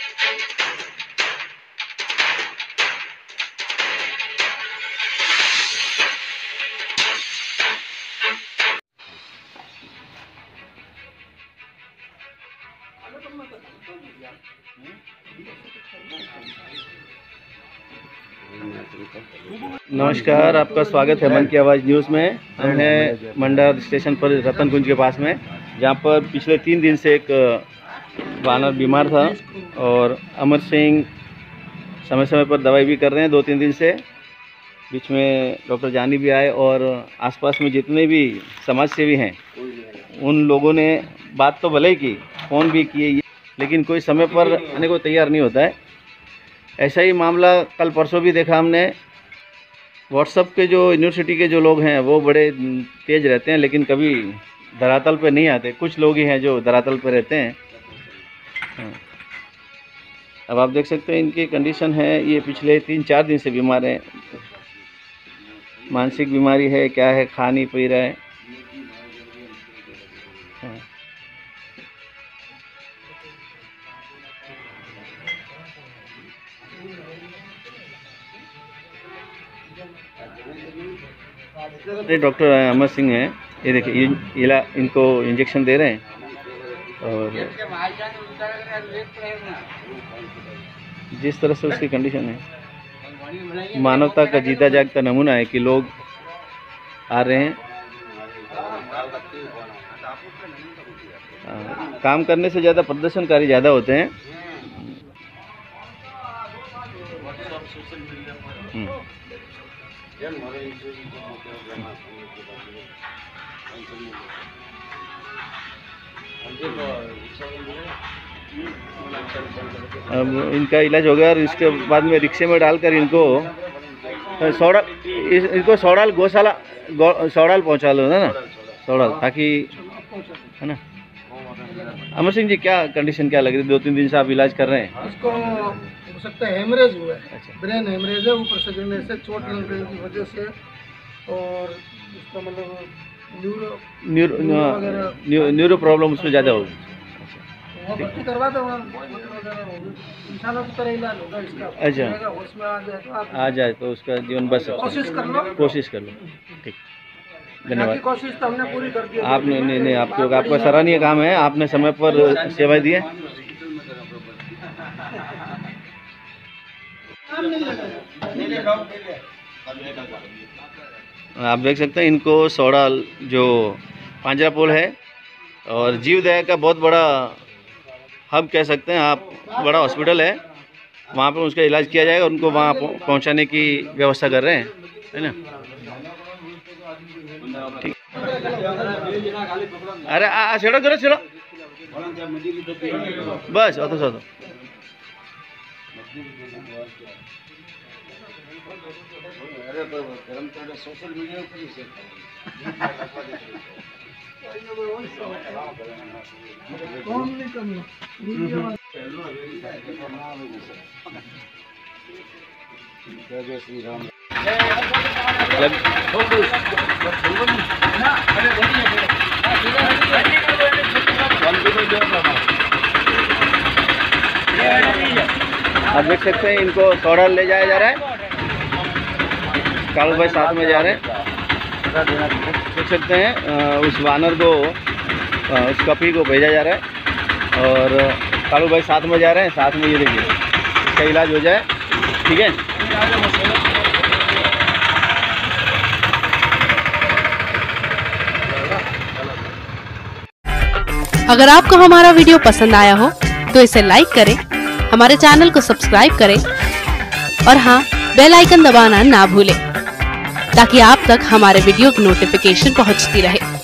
नमस्कार, आपका स्वागत है मन की आवाज़ न्यूज़ में। हम हैं मंडर स्टेशन पर रतनकुंज के पास में, जहां पर पिछले 3 दिन से एक वानर बीमार था और अमर सिंह समय समय पर दवाई भी कर रहे हैं 2-3 दिन से। बीच में डॉक्टर जानी भी आए और आसपास में जितने भी समाज सेवी हैं उन लोगों ने बात तो भले ही की, फ़ोन भी किए, लेकिन कोई समय पर आने को तैयार नहीं होता है। ऐसा ही मामला कल परसों भी देखा हमने। व्हाट्सएप के जो यूनिवर्सिटी के जो लोग हैं वो बड़े तेज़ रहते हैं, लेकिन कभी धरातल पे नहीं आते। कुछ लोग ही हैं जो धरातल पे रहते हैं। अब आप देख सकते हैं इनकी कंडीशन है, ये पिछले 3-4 दिन से बीमार हैं। मानसिक बीमारी है, क्या है, खा नहीं पी रहा है। डॉक्टर अमर सिंह हैं, ये देखिए इनको इंजेक्शन दे रहे हैं और जिस तरह से उसकी कंडीशन है, मानवता का जीता जागता नमूना है कि लोग आ रहे हैं। काम करने से ज़्यादा प्रदर्शनकारी ज़्यादा होते हैं। अब इनका इलाज हो गया और इसके बाद में रिक्शे में डालकर इनको सौड़ाल गौशाला सौड़ाल पहुंचा लो ना, सौड़ाल, ताकि, है ना। अमर सिंह जी, क्या कंडीशन क्या लग रही है? 2-3 दिन से आप इलाज कर रहे हैं। इसको हो सकता है हेमरेज हुआ है। अच्छा। ब्रेन हेमरेज है, ऊपर से गिरने से, चोट लगने की वजह से, और इसका मतलब न्यूरो प्रॉब्लम उसमें ज़्यादा होगी। भर्ती करवा दो, इंसानों की तरह इलाज होगा इसका। अच्छा, उसमें आ जाए तो उसका जीवन बच सकता है। कोशिश कर लो। ठीक, धन्यवाद। कोशिश तो हमने पूरी कर दी। आपने नहीं आपका सराहनीय काम है, आपने समय पर सेवाएं दी है। आप देख सकते हैं इनको सौड़ाल जो पांजरापोल है और जीवदया का बहुत बड़ा हब कह सकते हैं आप, बड़ा हॉस्पिटल है, वहाँ पर उसका इलाज किया जाएगा। उनको वहाँ पहुँचाने की व्यवस्था कर रहे हैं, है ना। ठीक, अरे छेड़ो करो, छेड़ो बस, तो सोशल मीडिया जय श्री राम। आप देख सकते हैं इनको सौड़ाल ले जाया जा रहा है। कालू भाई साथ में जा रहे हैं, देख सकते हैं। उस वानर को, उस कपी को भेजा जा रहा है और कालू भाई साथ में जा रहे हैं। साथ में ये देखिए इसका इलाज हो जाए, ठीक है। अगर आपको हमारा वीडियो पसंद आया हो तो इसे लाइक करें, हमारे चैनल को सब्सक्राइब करें और हाँ, बेल आइकन दबाना ना भूलें ताकि आप तक हमारे वीडियो की नोटिफिकेशन पहुंचती रहे।